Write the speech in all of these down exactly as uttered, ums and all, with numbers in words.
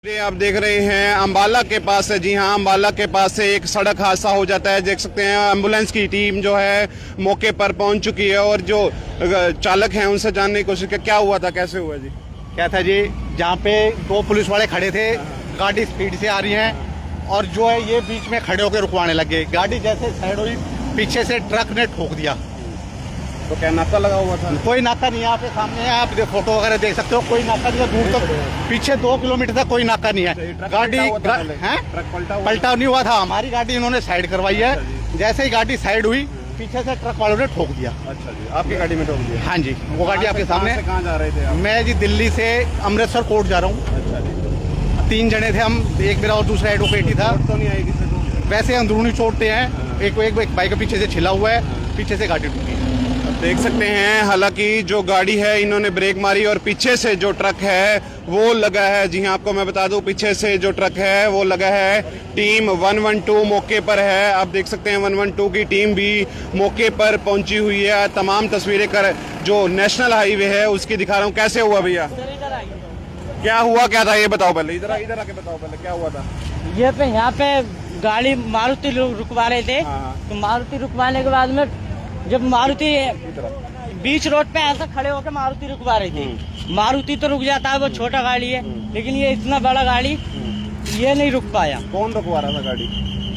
आप देख रहे हैं अंबाला के पास है। जी हाँ, अंबाला के पास से एक सड़क हादसा हो जाता है। देख सकते हैं एम्बुलेंस की टीम जो है मौके पर पहुंच चुकी है और जो चालक हैं उनसे जानने की कोशिश की क्या हुआ था, कैसे हुआ जी? क्या था जी, जहाँ पे दो पुलिस वाले खड़े थे, गाड़ी स्पीड से आ रही है और जो है ये बीच में खड़े होकर रुकवाने लगे। गाड़ी जैसे साइड हुई, पीछे से ट्रक ने ठोक दिया। तो क्या नाका लगा हुआ था? कोई नाका नहीं है, आप सामने है, आप फोटो वगैरह देख सकते हो। कोई नाका नहीं है, दूर तक पीछे दो किलोमीटर तक कोई नाका नहीं है। गाड़ी पलटा नहीं हुआ था, हमारी गाड़ी इन्होंने साइड करवाई है। जैसे ही गाड़ी साइड हुई, पीछे से ट्रक वालों ने ठोक दिया। अच्छा जी, आपकी गाड़ी में ठोक दिया? हाँ जी, वो गाड़ी आपके सामने। कहाँ जा रहे थे आप? मैं जी दिल्ली से अमृतसर कोर्ट जा रहा हूँ। अच्छा जी, तीन जने थे हम, एक मेरा और दूसरा एडवोकेट ही था। तो नहीं आई किसी को? वैसे अंदरूनी चोटें हैं, एक एक बाइक के पीछे से छिला हुआ है, पीछे से गाड़ी टूटी है। देख सकते हैं, हालांकि जो गाड़ी है इन्होंने ब्रेक मारी और पीछे से जो ट्रक है वो लगा है। जी हाँ, आपको मैं बता दूं, पीछे से जो ट्रक है वो लगा है। टीम एक सौ बारह मौके पर है। आप देख सकते हैं एक सौ बारह की टीम भी मौके पर पहुंची हुई है। तमाम तस्वीरें कर जो नेशनल हाईवे है उसकी दिखा रहा हूँ। कैसे हुआ भैया, क्या हुआ, क्या था ये बताओ पहले। इधर इधर आके बताओ पहले क्या हुआ था। ये पे यहाँ पे गाड़ी मारुति रुकवा रहे थे, तो मारुति रुकवाने के बाद में जब मारुति बीच रोड पे ऐसा खड़े होकर मारुति रुकवा रही थी। मारुति तो रुक जाता है, वो छोटा गाड़ी है, लेकिन ये इतना बड़ा गाड़ी ये नहीं रुक पाया। कौन रुकवा रहा था गाड़ी?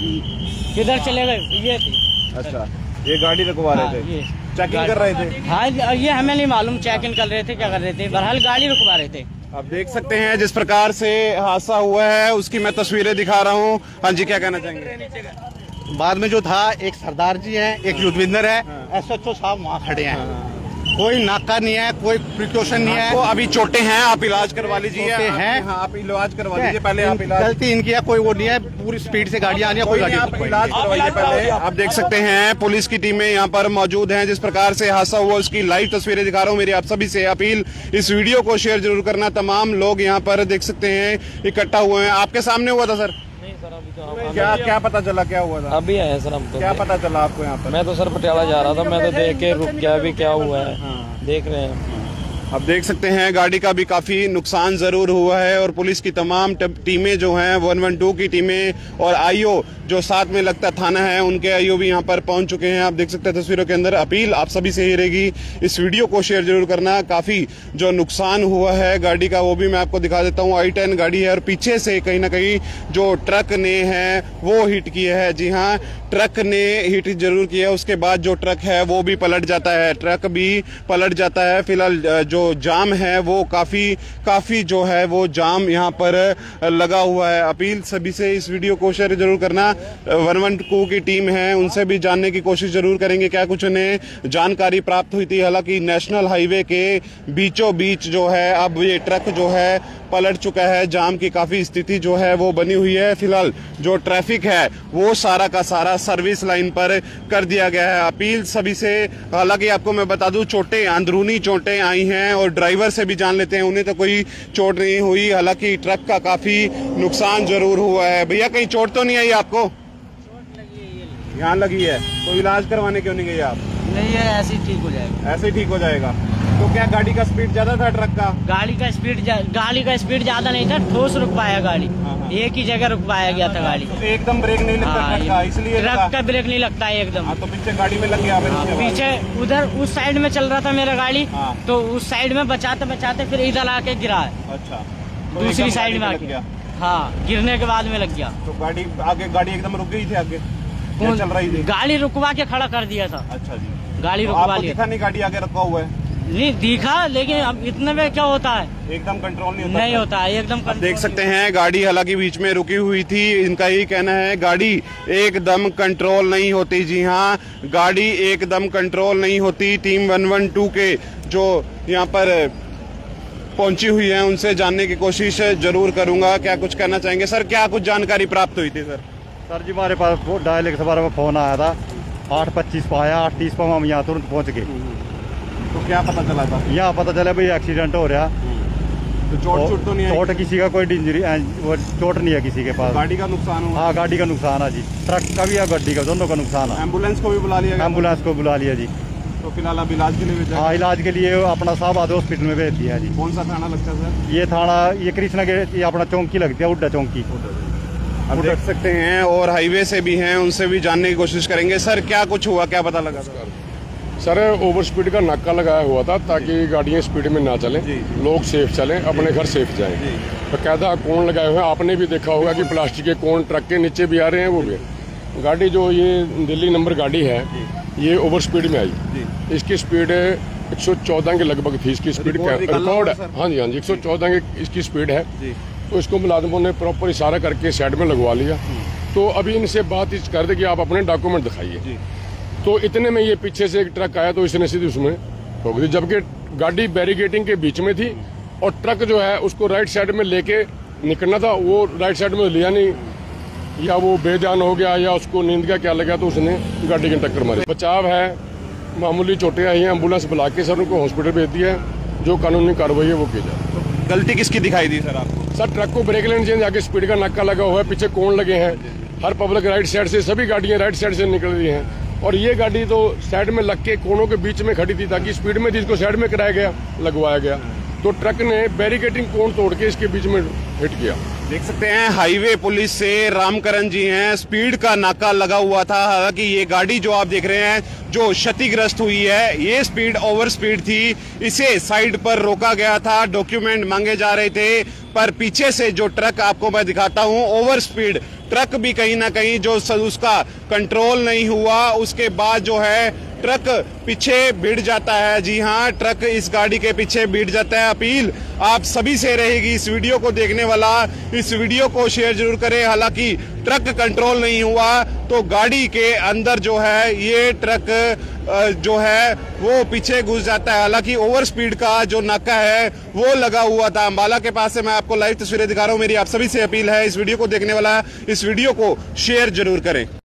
किधर चले गए ये थी। अच्छा, ये गाड़ी रुकवा रहे थे? ये चेकिंग कर रहे थे? हाँ, ये हमें नहीं मालूम चेकिंग कर रहे थे क्या कर रहे थे, बहरहाल गाड़ी रुकवा रहे थे। आप देख सकते हैं जिस प्रकार से हादसा हुआ है उसकी मैं तस्वीरें दिखा रहा हूँ। हाँ जी, क्या कहना चाहेंगे? बाद में जो था, एक सरदार जी हैं, एक युद्धविंदर है, एस एच ओ साहब वहाँ खड़े हैं। कोई नाका नहीं है, कोई प्रिकॉशन नहीं है। तो अभी चोटें हैं, आप इलाज करवा लीजिए। हैं, हाँ, आप इलाज करवा लीजिए पहले। आप इलाज, गलती इनकी है, कोई वो नहीं है, पूरी स्पीड से गाड़ी आनी है, कोई गाड़ी आप इलाज करवाइए पहले। आप देख सकते हैं पुलिस की टीमें यहाँ पर मौजूद हैं। जिस प्रकार से हादसा हुआ उसकी लाइव तस्वीरें दिखा रहा हूँ। मेरी आप सभी से अपील, इस वीडियो को शेयर जरूर करना। तमाम लोग यहाँ पर देख सकते हैं इकट्ठा हुए हैं। आपके सामने हुआ था सर? क्या क्या पता चला, क्या हुआ था? अभी आए सर हम तो। क्या पता चला आपको यहाँ पर? मैं तो सर पटियाला जा रहा था, मैं तो देख के रुक गया अभी क्या हुआ है। हाँ। देख रहे हैं। अब देख सकते हैं गाड़ी का भी काफी नुकसान जरूर हुआ है और पुलिस की तमाम टीमें जो हैं एक सौ बारह की टीमें और आईओ जो साथ में लगता थाना है उनके आईओ भी यहाँ पर पहुंच चुके हैं। आप देख सकते हैं तस्वीरों के अंदर। अपील आप सभी से ही रहेगी, इस वीडियो को शेयर जरूर करना। काफी जो नुकसान हुआ है गाड़ी का वो भी मैं आपको दिखा देता हूँ। आई टेन गाड़ी है और पीछे से कहीं ना कहीं जो ट्रक ने है वो हिट किया है। जी हाँ, ट्रक ने हिट जरूर किया है। उसके बाद जो ट्रक है वो भी पलट जाता है, ट्रक भी पलट जाता है। फिलहाल जो जाम है वो काफी काफी जो है वो जाम यहाँ पर लगा हुआ है। अपील सभी से इस वीडियो को शेयर जरूर करना। वन टू की टीम है, उनसे भी जानने की कोशिश जरूर करेंगे क्या कुछ उन्हें जानकारी प्राप्त हुई थी। हालांकि नेशनल हाईवे के बीचों बीच जो है अब ये ट्रक जो है पलट चुका है। जाम की काफी स्थिति जो है वो बनी हुई है। फिलहाल जो ट्रैफिक है वो सारा का सारा सर्विस लाइन पर कर दिया गया है। अपील सभी से, हालांकि आपको मैं बता दूं चोटें, अंदरूनी चोटें आई हैं और ड्राइवर से भी जान लेते हैं, उन्हें तो कोई चोट नहीं हुई। हालांकि ट्रक का काफी नुकसान जरूर हुआ है। भैया कहीं चोट तो नहीं आई आपको? यहाँ लगी है, तो इलाज करवाने क्यों नहीं गए आप? नहीं, ये ऐसे ही ठीक हो जाएगा। ऐसे ही ठीक हो जाएगा। तो क्या गाड़ी का स्पीड ज्यादा था ट्रक का? गाड़ी का स्पीड गाड़ी का स्पीड ज्यादा नहीं था, ठोस रुक पाया गाड़ी। हाँ। एक ही जगह रुक पाया गया था गाड़ी। तो एकदम ब्रेक नहीं लगता हाँ, ट्रक का, इसलिए ट्रक का ब्रेक नहीं लगता है एकदम। हाँ, तो पीछे गाड़ी में लग गया। हाँ, पीछे उधर उस साइड में चल रहा था मेरा गाड़ी। हाँ। तो उस साइड में बचाते बचाते फिर इधर आके गिरा है। अच्छा, तो दूसरी साइड में आके, हाँ, गिरने के बाद में लग गया। तो गाड़ी आगे गाड़ी एकदम रुक गई थी आगे चल रही थी? गाड़ी रुकवा के खड़ा कर दिया था। अच्छा जी, गाड़ी तो रुकवा लिया। लिया। दिखा नहीं गाड़ी आगे रखा हुआ है? नहीं दिखा, लेकिन अब इतने में क्या होता है, एकदम कंट्रोल नहीं होता। नहीं होता है एकदम। देख सकते हैं गाड़ी हालांकि बीच में रुकी हुई थी। इनका यही कहना है गाड़ी एकदम कंट्रोल नहीं होती। जी हाँ, गाड़ी एकदम कंट्रोल नहीं होती। टीम एक सौ बारह के जो यहाँ पर पहुंची हुई है उनसे जानने की कोशिश जरूर करूंगा। क्या कुछ कहना चाहेंगे सर, क्या कुछ जानकारी प्राप्त हुई थी सर? सर जी हमारे पास डायल एक सौ में फोन आया था, आठ पच्चीस पर आया, आठ तीस पर हम यहाँ तुरंत पहुँच गए। तो क्या पता चला था? यहाँ पता चला भाई एक्सीडेंट हो रहा। तो चोट चोट तो नहीं? चोट किसी का कोई इंजरी, वो चोट नहीं है किसी के पास। गाड़ी का नुकसान हुआ? हाँ, गाड़ी का नुकसान है जी, ट्रक का भी है, गाड़ी का, दोनों का नुकसान है। एम्बुलेंस को भी बुला लिया? एम्बुलेंस को बुला लिया जी। तो फिलहाल अब इलाज के लिए भेजा है? हाँ, इलाज के लिए अपना साहबाद हॉस्पिटल में भेज दिया है जी। कौन सा थाना लगता है सर? ये थाना ये कृष्णा के ये अपना चौकी लगती है, उड्डा चौकी। अब देख सकते हैं और हाईवे से भी हैं, उनसे भी जानने की कोशिश करेंगे। सर क्या कुछ हुआ, क्या पता लगा? सर ओवर स्पीड का नाका लगाया हुआ था ताकि गाड़ियां स्पीड में ना चलें, लोग सेफ चलें, अपने घर सेफ जाएं। बकायदा कोण लगाए हुए हैं, आपने भी देखा होगा कि प्लास्टिक के कोण ट्रक के नीचे भी आ रहे हैं। वो भी गाड़ी जो ये दिल्ली नंबर गाड़ी है ये ओवर स्पीड में आई, इसकी स्पीड एक सौ चौदह के लगभग थी इसकी स्पीड। रिकॉर्ड है, हाँ जी हाँ जी, एक सौ चौदह की इसकी स्पीड है। तो इसको मुलाजिमों ने प्रॉपर इशारा करके साइड में लगवा लिया। तो अभी इनसे बात इस कर दे कि आप अपने डॉक्यूमेंट दिखाइए। तो इतने में ये पीछे से एक ट्रक आया तो इसने सीधी उसमें ठोक दी, जबकि गाड़ी बैरिकेटिंग के बीच में थी और ट्रक जो है उसको राइट साइड में लेके निकलना था, वो राइट साइड में लिया नहीं, या वो बेजान हो गया या उसको नींद का क्या लगा तो उसने गाड़ी की टक्कर मारी। बचाव है, मामूली चोटें आई हैं, एम्बुलेंस बुला के सर उनको हॉस्पिटल भेज दिया है। जो कानूनी कार्रवाई है वो की जाए। गलती किसकी दिखाई दी सर आपको? सर ट्रक को ब्रेक लेने चाहिए, आगे स्पीड का नाका लगा हुआ है, पीछे कोण लगे हैं, हर पब्लिक राइट साइड से, सभी गाड़ियां राइट साइड से निकल रही हैं और ये गाड़ी तो साइड में लग के कोनों के बीच में खड़ी थी ताकि स्पीड में जिसको साइड में कराया गया लगवाया गया, तो ट्रक ने बैरिकेटिंग कोण तोड़ के इसके बीच में हिट किया। देख सकते हैं हाईवे पुलिस से रामकरण जी हैं, स्पीड का नाका लगा हुआ था। हालांकि ये गाड़ी जो आप देख रहे हैं जो क्षतिग्रस्त हुई है, ये स्पीड ओवर स्पीड थी, इसे साइड पर रोका गया था, डॉक्यूमेंट मांगे जा रहे थे, पर पीछे से जो ट्रक आपको मैं दिखाता हूं ओवर स्पीड ट्रक भी कहीं ना कहीं जो उसका कंट्रोल नहीं हुआ, उसके बाद जो है ट्रक पीछे भिड़ जाता है। जी हाँ, ट्रक इस गाड़ी के पीछे भिड़ जाता है। अपील आप सभी से रहेगी, इस वीडियो को देखने वाला इस वीडियो को शेयर जरूर करें। हालांकि ट्रक कंट्रोल नहीं हुआ तो गाड़ी के अंदर जो है ये ट्रक जो है वो पीछे घुस जाता है। हालांकि ओवर स्पीड का जो नाका है वो लगा हुआ था। अंबाला के पास से मैं आपको लाइव तस्वीरें दिखा रहा हूं। मेरी आप सभी से अपील है, इस वीडियो को देखने वाला इस वीडियो को शेयर जरूर करें।